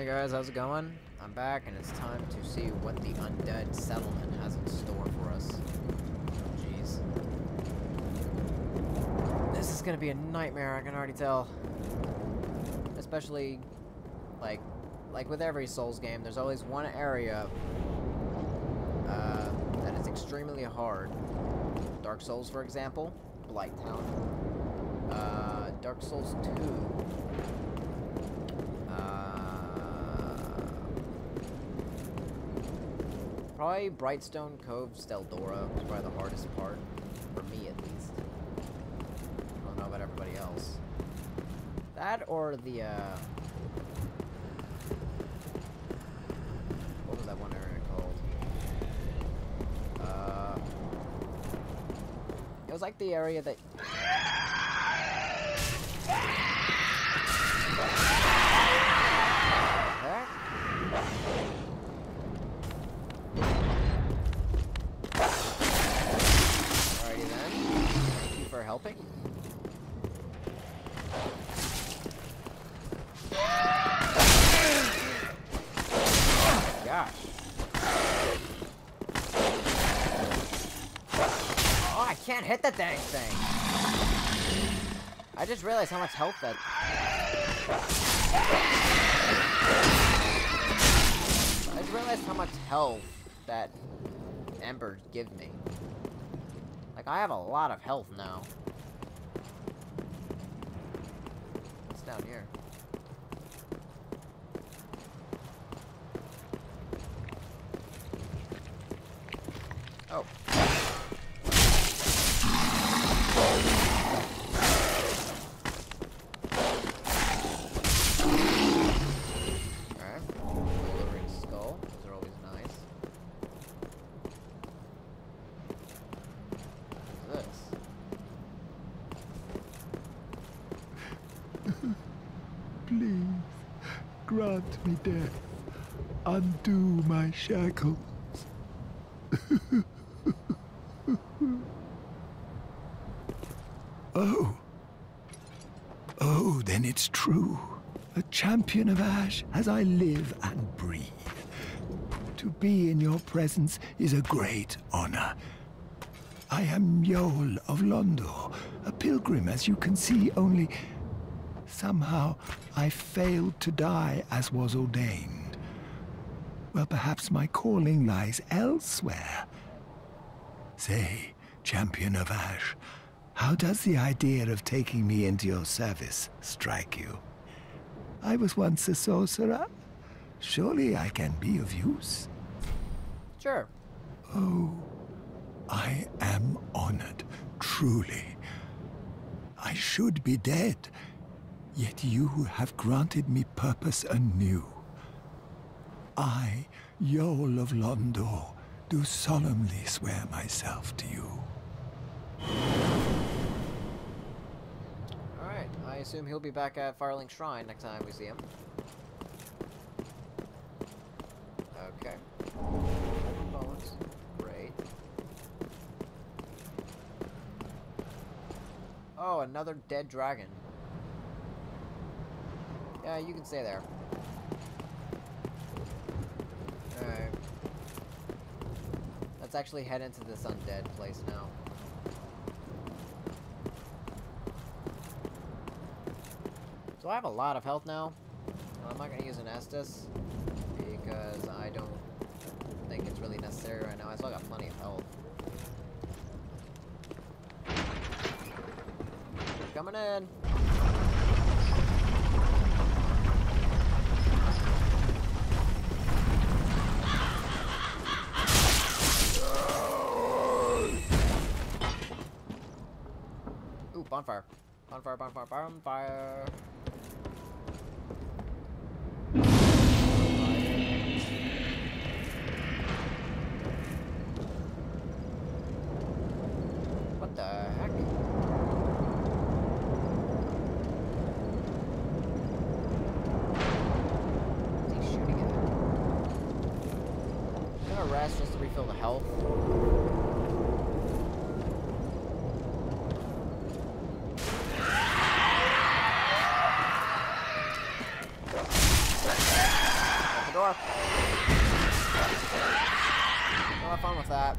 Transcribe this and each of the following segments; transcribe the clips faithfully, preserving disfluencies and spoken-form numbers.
Hey guys, how's it going? I'm back and it's time to see what the Undead Settlement has in store for us. Jeez. This is gonna be a nightmare, I can already tell. Especially, like, like with every Souls game, there's always one area uh, that is extremely hard. Dark Souls, for example, Blight Town. Uh, Dark Souls two. Probably Brightstone Cove Steldora was probably the hardest part, for me at least. I don't know about everybody else. That or the, uh... what was that one area called? Uh... It was like the area that... Heck? For helping. Gosh. Oh, I can't hit the dang thing. I just realized how much health that... I just realized how much health that embers give me. Like, I have a lot of health now. What's down here? Oh. Alright. Delivering skull. Those are always nice. Please, grant me death. Undo my shackles. Oh. Oh, then it's true. A champion of Ash as I live and breathe. To be in your presence is a great honor. I am Yol of Londo, a pilgrim, as you can see, only... somehow, I failed to die as was ordained. Well, perhaps my calling lies elsewhere. Say, champion of Ash, how does the idea of taking me into your service strike you? I was once a sorcerer. Surely I can be of use. Sure. Oh, I am honored, truly. I should be dead. Yet you have granted me purpose anew. I, Yol of Londo, do solemnly swear myself to you. Alright, I assume he'll be back at Firelink Shrine next time we see him. Okay. Bones. Great. Oh, another dead dragon. Yeah, you can stay there. Alright. Let's actually head into this undead place now. So I have a lot of health now. I'm not gonna use an Estus because I don't think it's really necessary right now. I still got plenty of health. Coming in! Ooh, bonfire. Bonfire, bonfire, bonfire. What the heck? What's he shooting at? I'm gonna rest just to refill the health. Ah! Don't have fun with that.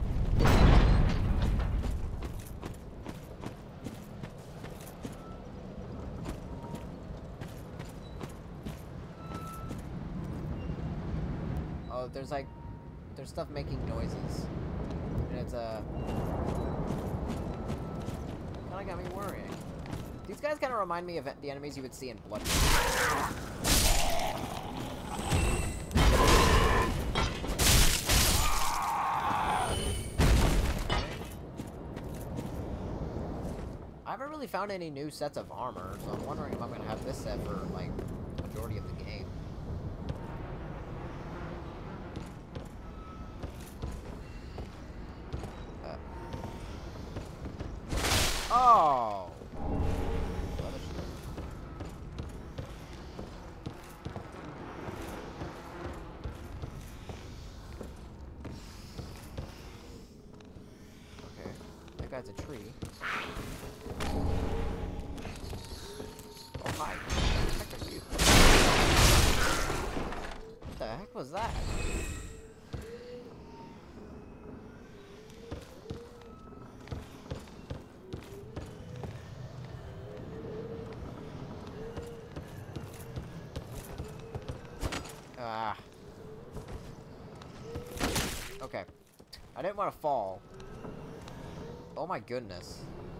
Oh, there's like, there's stuff making noises. And it's, uh... kinda got me worrying. These guys kinda remind me of the enemies you would see in Blood. I haven't really found any new sets of armor, so I'm wondering if I'm gonna have this set for, like, the majority of the game. Uh. Oh! Okay, that guy's a tree. Oh, hi. What the heck are you? What the heck was that? Ah. Okay. I didn't want to fall. Oh my goodness.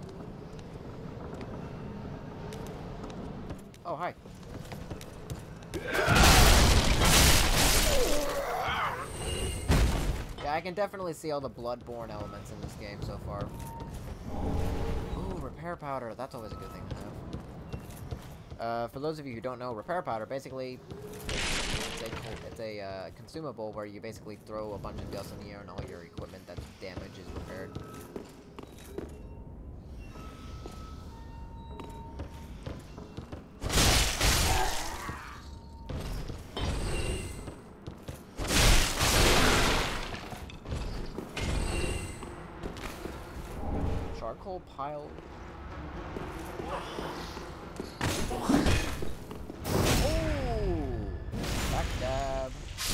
Oh, hi. Yeah, I can definitely see all the bloodborne elements in this game so far. Ooh, repair powder. That's always a good thing to have. Uh, for those of you who don't know, repair powder, basically, it's a, it's a uh, consumable where you basically throw a bunch of dust in the air and all your equipment that's damaged is repaired. Charcoal pile. Oh! Backstab.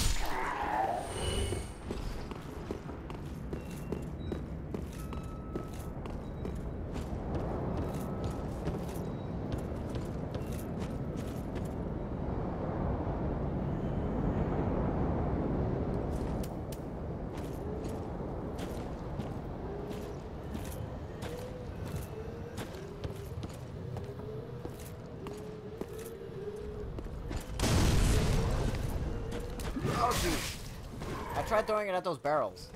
Oh, geez. I tried throwing it at those barrels.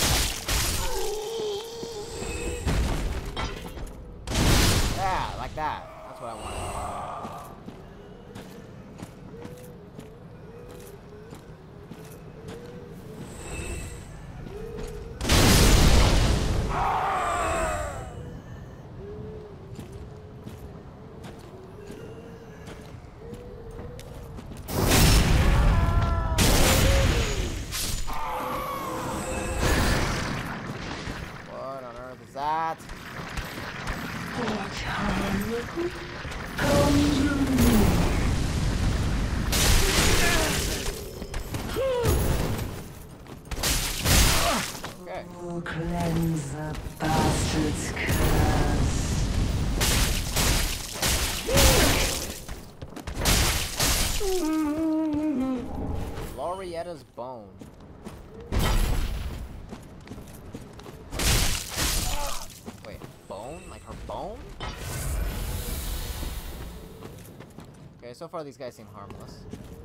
Yeah, like that. That's what I wanted. That. Okay. Oh, cleanse the bastard's curse. Glorietta's bone. Wait, bone? Like her bone? Okay, so far these guys seem harmless.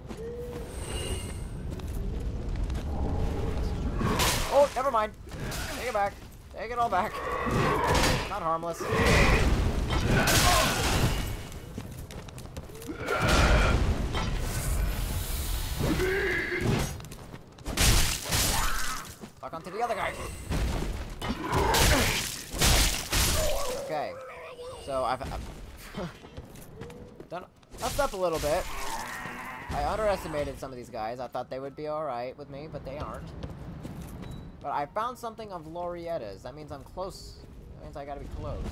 Oh, never mind. Take it back. Take it all back. Not harmless. Fuck onto the other guy. Okay. So I've, I've done messed up a little bit. I underestimated some of these guys. I thought they would be alright with me, but they aren't. But I found something of Glorietta's. That means I'm close. That means I gotta be close.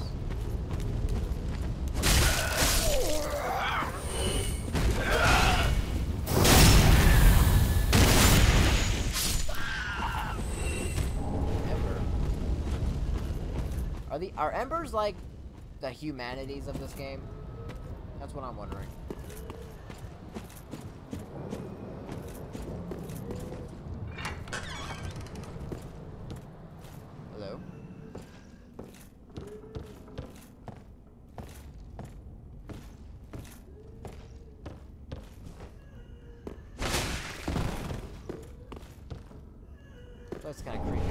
the are embers like the humanities of this game? That's what I'm wondering. Hello? That's kind of creepy.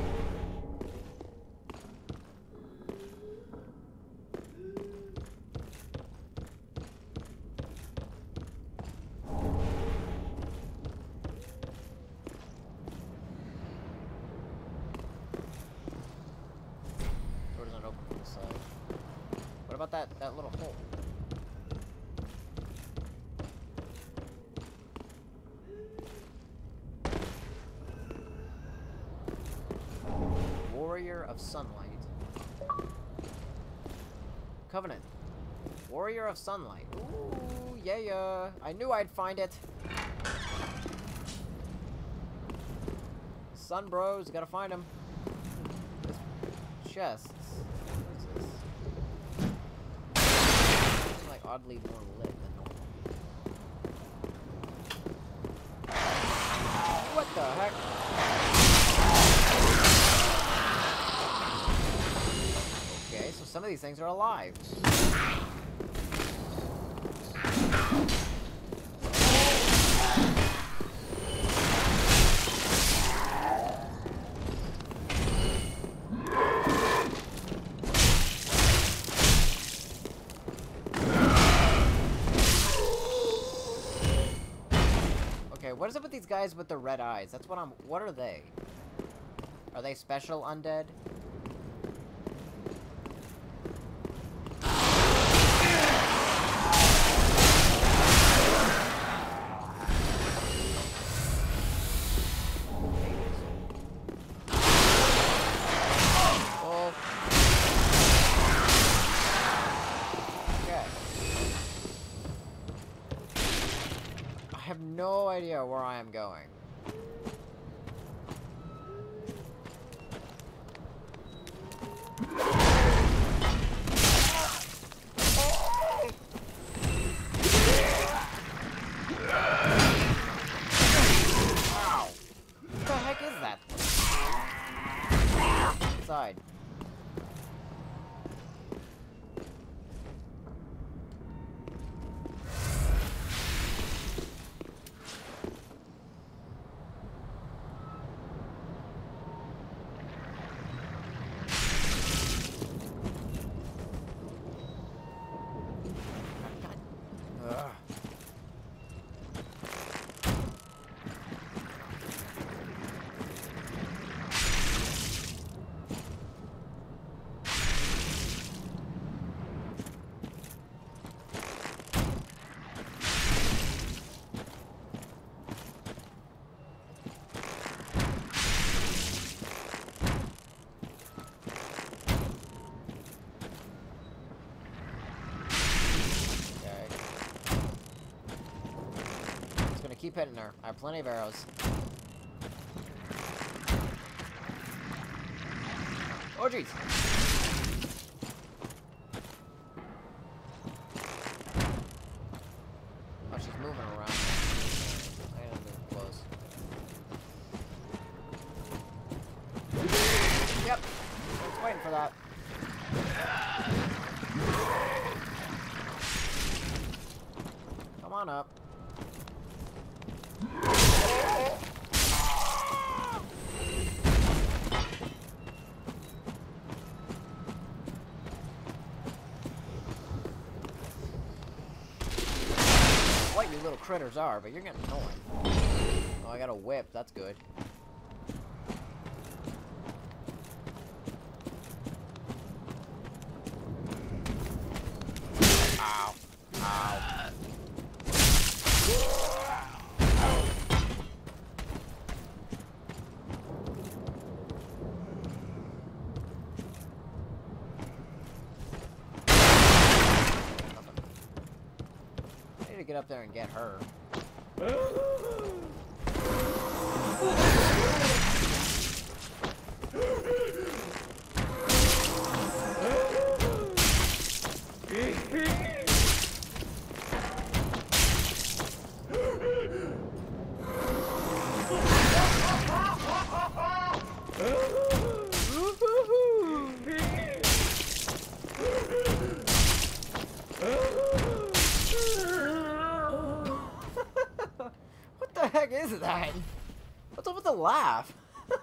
Door doesn't open from the side. What about that that little hole? Warrior of Sunlight. Covenant. Warrior of Sunlight. Ooh, yeah, yeah. I knew I'd find it. Sun bros, gotta find him. This chests. What is this? It's like oddly more lit than normal. What the heck? Okay, so some of these things are alive. Okay, what is up with these guys with the red eyes? That's what I'm... What are they? Are they special undead? I have no idea where I am going. Wow. What the heck is that? Inside. Keep hitting her. I have plenty of arrows. Oh, jeez. Oh, she's moving around. I gotta move close. Yep. I was waiting for that. Come on up. What you little critters are, but you're getting annoying. Oh, I got a whip. That's good. Ow. Ow. I need to get up there and get her. heck is that? What's up with the laugh?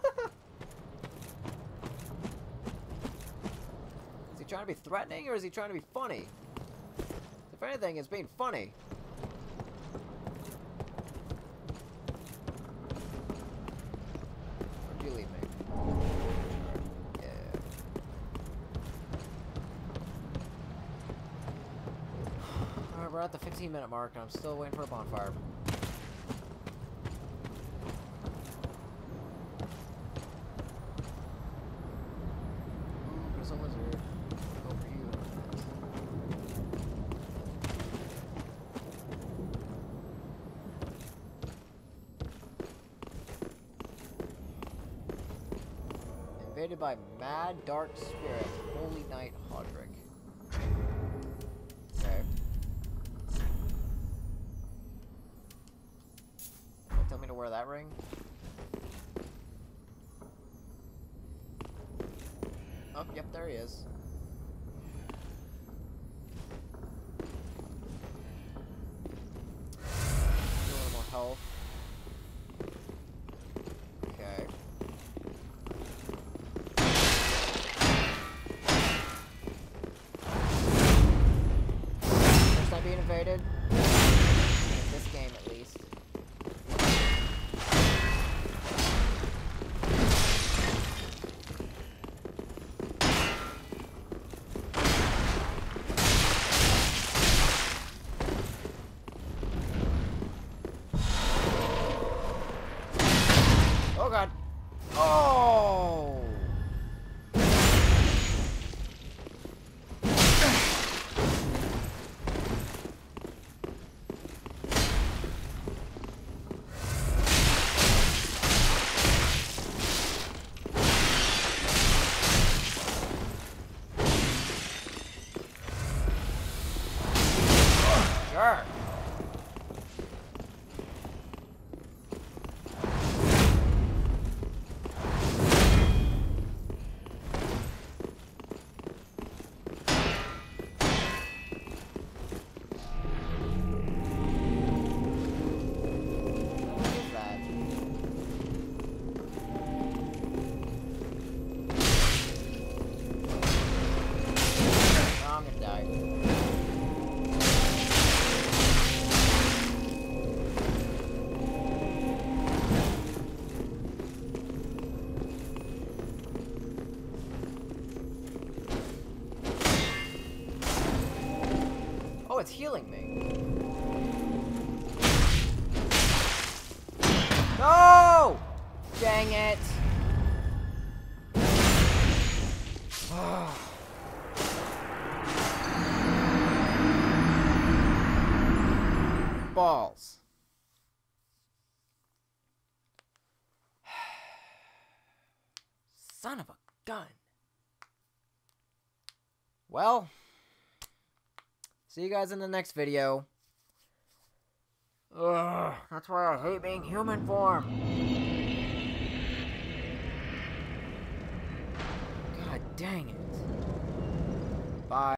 Is he trying to be threatening or is he trying to be funny? If anything, it's being funny. Where'd you leave me? Yeah. Alright, we're at the fifteen minute mark and I'm still waiting for a bonfire. Ooh, there's a lizard. Go for you. Invaded by Mad Dark Spirit, Holy Knight Hodrick. Okay. Don't tell me to wear that ring. Oh, yep, there he is. A little more health. Okay. First time being invaded. In this game, at least. Oh god. Oh! Sure. What is that? Oh, I'm gonna die. Oh, it's healing me. No! Dang it. Balls. Son of a gun. Well, see you guys in the next video. Ugh, that's why I hate being human form. God dang it. Bye.